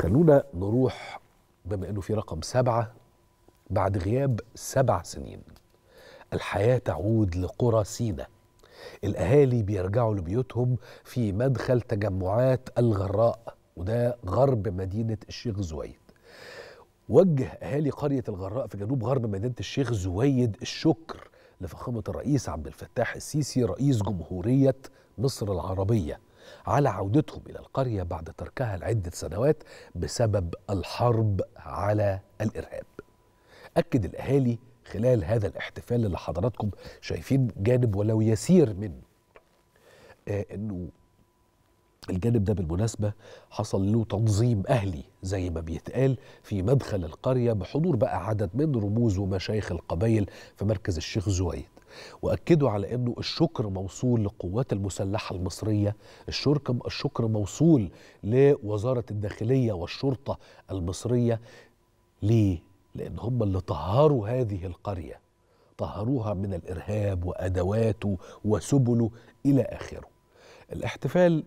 خلونا نروح بما انه في رقم 7 بعد غياب 7 سنين. الحياة تعود لقرى سيناء. الأهالي بيرجعوا لبيوتهم في مدخل تجمعات الغراء، وده غرب مدينة الشيخ زويد. وجه أهالي قرية الغراء في جنوب غرب مدينة الشيخ زويد الشكر لفخامة الرئيس عبد الفتاح السيسي رئيس جمهورية مصر العربية على عودتهم إلى القرية بعد تركها لعدة سنوات بسبب الحرب على الإرهاب. أكد الأهالي خلال هذا الاحتفال اللي حضراتكم شايفين جانب ولو يسير منه، إنه الجانب ده بالمناسبة حصل له تنظيم أهلي زي ما بيتقال في مدخل القرية بحضور بقى عدد من رموز ومشايخ القبائل في مركز الشيخ زويد. وأكدوا على أنه الشكر موصول للقوات المسلحة المصرية، الشكر موصول لوزارة الداخلية والشرطة المصرية. ليه؟ لأن هم اللي طهروا هذه القرية، طهروها من الإرهاب وأدواته وسبله إلى آخره. الاحتفال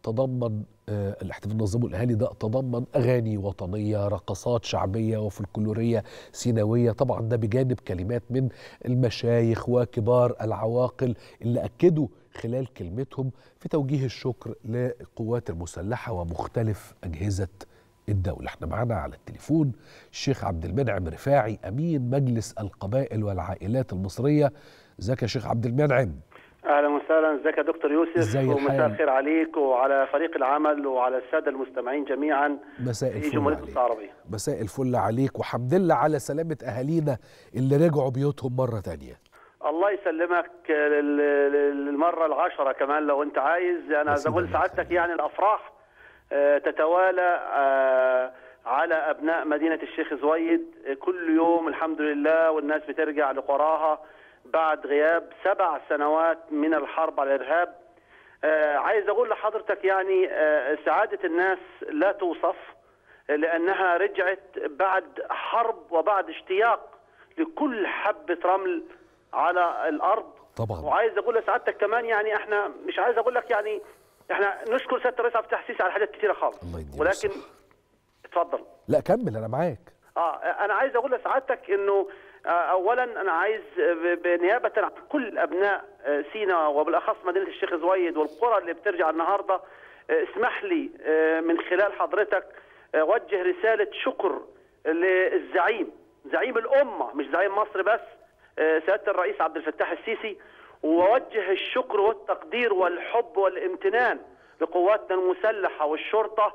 نظمه الأهالي ده تضمن أغاني وطنية، رقصات شعبية وفلكلورية سيناوية، طبعا ده بجانب كلمات من المشايخ وكبار العواقل اللي أكدوا خلال كلمتهم في توجيه الشكر للقوات المسلحة ومختلف أجهزة الدولة. احنا معانا على التليفون الشيخ عبد المنعم رفاعي أمين مجلس القبائل والعائلات المصرية. ازيك يا شيخ عبد المنعم؟ اهلا وسهلا. ازيك يا دكتور يوسف؟ ومساء الخير عليك وعلى فريق العمل وعلى الساده المستمعين جميعا في جمهوريه مصر العربيه. مساء الفل عليك، وحمد لله على سلامه اهالينا اللي رجعوا بيوتهم مره ثانيه. الله يسلمك للمره العاشره كمان لو انت عايز. انا بقول سعادتك يعني الافراح تتوالى على ابناء مدينه الشيخ زويد كل يوم الحمد لله، والناس بترجع لقراها بعد غياب 7 سنوات من الحرب على الإرهاب. عايز أقول لحضرتك يعني سعادة الناس لا توصف، لأنها رجعت بعد حرب وبعد اشتياق لكل حبة رمل على الأرض طبعا. وعايز أقول لسعادتك كمان يعني احنا مش عايز أقول لك يعني احنا نشكر سيادة الرئيس عبد الفتاح السيسي على حاجات كثيرة خالص، ولكن اتفضل. لا كمل أنا معاك. أنا عايز أقول لسعادتك إنه اولا انا عايز بنيابه عن كل ابناء سيناء وبالاخص مدينه الشيخ زويد والقرى اللي بترجع النهارده، اسمح لي من خلال حضرتك اوجه رساله شكر للزعيم، زعيم الامه مش زعيم مصر بس، سياده الرئيس عبد الفتاح السيسي، واوجه الشكر والتقدير والحب والامتنان لقواتنا المسلحه والشرطه،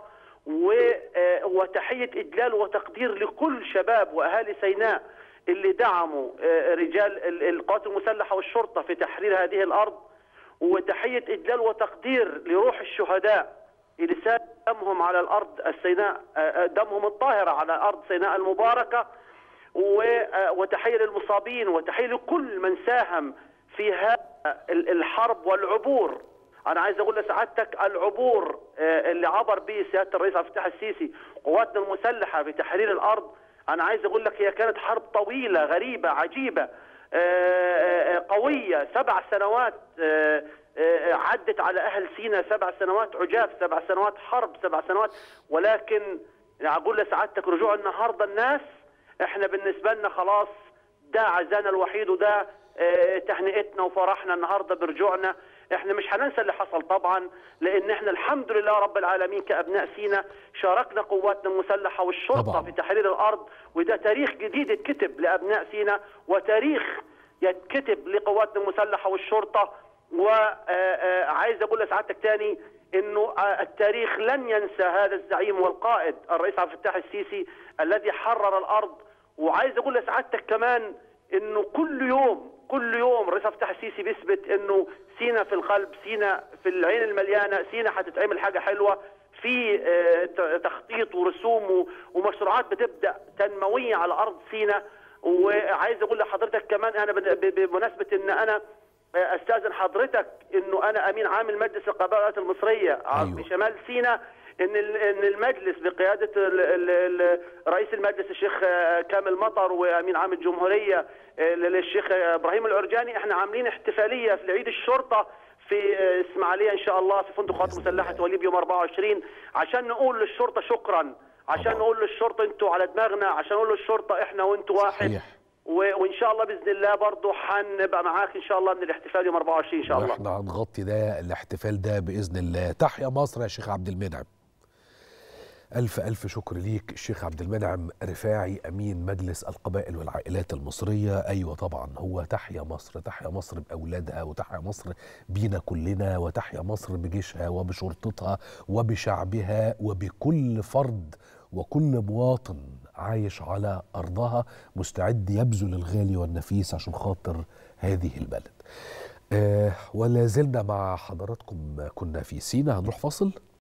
وتحيه اجلال وتقدير لكل شباب واهالي سيناء اللي دعموا رجال القوات المسلحة والشرطة في تحرير هذه الأرض، وتحية إجلال وتقدير لروح الشهداء اللي سال دمهم على الأرض السيناء، دمهم الطاهرة على أرض سيناء المباركة، وتحية للمصابين وتحية لكل من ساهم في هذا الحرب والعبور. أنا عايز أقول لسعادتك العبور اللي عبر به سيادة الرئيس عبد الفتاح السيسي قواتنا المسلحة في تحرير الأرض، أنا عايز أقول لك هي كانت حرب طويلة غريبة عجيبة قوية. 7 سنوات عدت على أهل سيناء، 7 سنوات عجاف، 7 سنوات حرب، 7 سنوات، ولكن أقول لسعادتك رجوع النهاردة الناس إحنا بالنسبة لنا خلاص ده عزانا الوحيد، وده تهنئتنا وفرحنا النهاردة برجوعنا. احنا مش هننسى اللي حصل طبعا، لان احنا الحمد لله رب العالمين كابناء سيناء شاركنا قواتنا المسلحه والشرطه طبعا في تحرير الارض، وده تاريخ جديد يتكتب لابناء سيناء وتاريخ يتكتب لقواتنا المسلحه والشرطه. وعايز اقول لسعادتك تاني انه التاريخ لن ينسى هذا الزعيم والقائد الرئيس عبد الفتاح السيسي الذي حرر الارض. وعايز اقول لسعادتك كمان انه كل يوم الرئيس عبد الفتاح السيسي بيثبت انه سيناء في القلب، سيناء في العين المليانه، سيناء هتتعمل حاجه حلوه في تخطيط ورسوم ومشروعات بتبدا تنمويه على ارض سيناء. وعايز اقول لحضرتك كمان انا بمناسبه ان انا استاذن حضرتك انه انا امين عام مجلس القبائل المصريه في شمال سيناء، ان المجلس بقياده رئيس المجلس الشيخ كامل مطر وامين عام الجمهوريه للشيخ ابراهيم العرجاني، احنا عاملين احتفاليه في عيد الشرطه في اسماعيليه ان شاء الله في فندق قوات مسلحه وليب يوم 24 عشان نقول للشرطه شكرا عشان طبعا. نقول للشرطه انتوا على دماغنا، عشان نقول للشرطه احنا وانتوا واحد. صحيح. وان شاء الله باذن الله برضه هنبقى معاك ان شاء الله من الاحتفال يوم 24 ان شاء الله. واحنا هنغطي ده الاحتفال ده باذن الله. تحيا مصر يا شيخ عبد المنعم. ألف ألف شكر ليك الشيخ عبد المنعم رفاعي أمين مجلس القبائل والعائلات المصرية. أيوة طبعا، هو تحيا مصر، تحيا مصر بأولادها، وتحيا مصر بينا كلنا، وتحيا مصر بجيشها وبشرطتها وبشعبها وبكل فرد وكل مواطن عايش على أرضها مستعد يبذل الغالي والنفيس عشان خاطر هذه البلد. ولا زلنا مع حضراتكم، كنا في سينا. هنروح فاصل.